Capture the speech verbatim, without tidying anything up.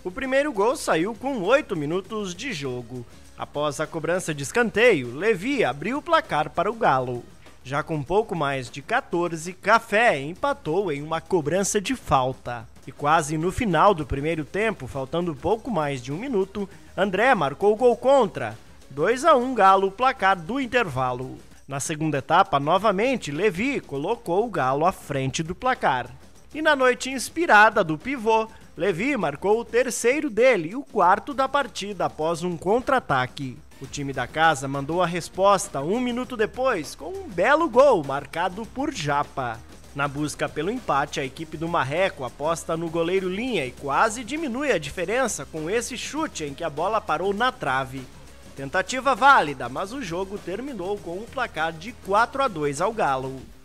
O primeiro gol saiu com oito minutos de jogo. Após a cobrança de escanteio, Levi abriu o placar para o Galo. Já com pouco mais de quatorze, Café empatou em uma cobrança de falta. E quase no final do primeiro tempo, faltando pouco mais de um minuto, André marcou o gol contra. dois a um Galo, placar do intervalo. Na segunda etapa, novamente, Levi colocou o Galo à frente do placar. E na noite inspirada do pivô, Levi marcou o terceiro dele e o quarto da partida após um contra-ataque. O time da casa mandou a resposta um minuto depois com um belo gol marcado por Japa. Na busca pelo empate, a equipe do Marreco aposta no goleiro Linha e quase diminui a diferença com esse chute em que a bola parou na trave. Tentativa válida, mas o jogo terminou com um placar de quatro a dois ao Galo.